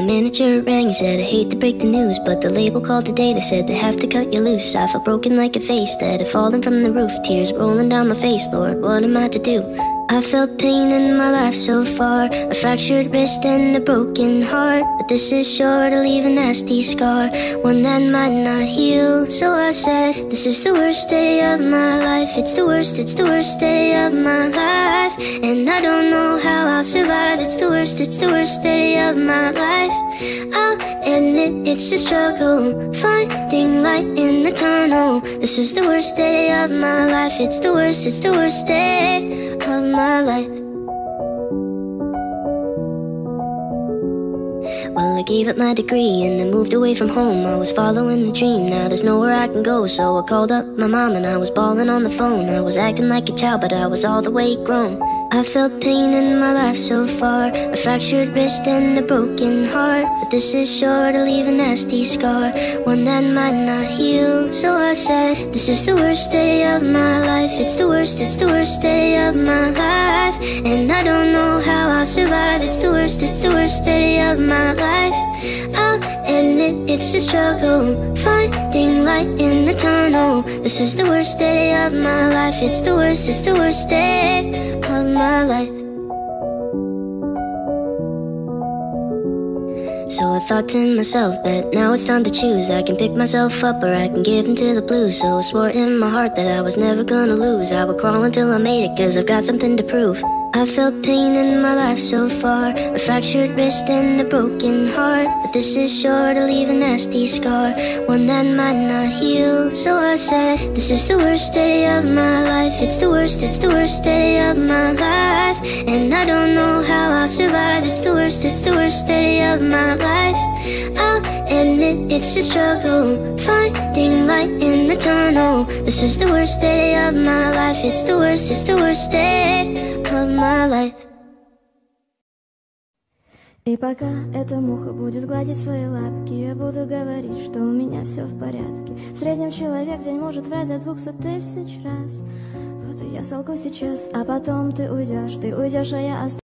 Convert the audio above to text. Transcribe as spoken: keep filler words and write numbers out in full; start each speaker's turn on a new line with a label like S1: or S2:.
S1: manager rang and said, I hate to break the news, but the label called today. They said they have to cut you loose. I felt broken like a vase that had fallen from the roof. Tears rolling down my face, Lord, what am I to do? I felt pain in my life so far, a fractured wrist and a broken heart. But this is sure to leave a nasty scar, one that might not heal. So I said, this is the worst day of my life. It's the worst, it's the worst day of my life. And I don't know how I'll survive. It's the worst, it's the worst day of my life. I'll admit it's a struggle, finding light in the tunnel. This is the worst day of my life. It's the worst, it's the worst day of my life. Well, I gave up my degree and I moved away from home. I was following a dream, now there's nowhere I can go. So I called up my mom and I was bawling on the phone. I was acting like a child, but I was all the way grown. I felt pain in my life so far, a fractured wrist and a broken heart. But this is sure to leave a nasty scar, one that might not heal. So I said, this is the worst day of my life. It's the worst, it's the worst day of my life. And I don't know how I'll survive. It's the worst, it's the worst day of my life. I'll admit it's a struggle, finding light in the tunnel. This is the worst day of my life. It's the worst, it's the worst day of my life. So I thought to myself that now it's time to choose. I can pick myself up or I can give into the blues. So I swore in my heart that I was never gonna lose. I would crawl until I made it, cause I've got something to prove. I felt pain in my life so far, a fractured wrist and a broken heart. But this is sure to leave a nasty scar, one that might not heal. So I said, this is the worst day of my life. It's the worst, it's the worst day of my life. And I don't know how I'll survive. It's the worst, it's the worst day of my life. I'll admit it's a struggle, finding light in the tunnel. This is the worst day of my life. It's the worst, it's the worst day of my life.
S2: И пока эта муха будет гладить свои лапки, я буду говорить, что у меня все в порядке. В среднем человек в день может врать до двухсот тысяч раз. Вот и я солгу сейчас, а потом ты уйдешь, ты уйдешь, а я останусь.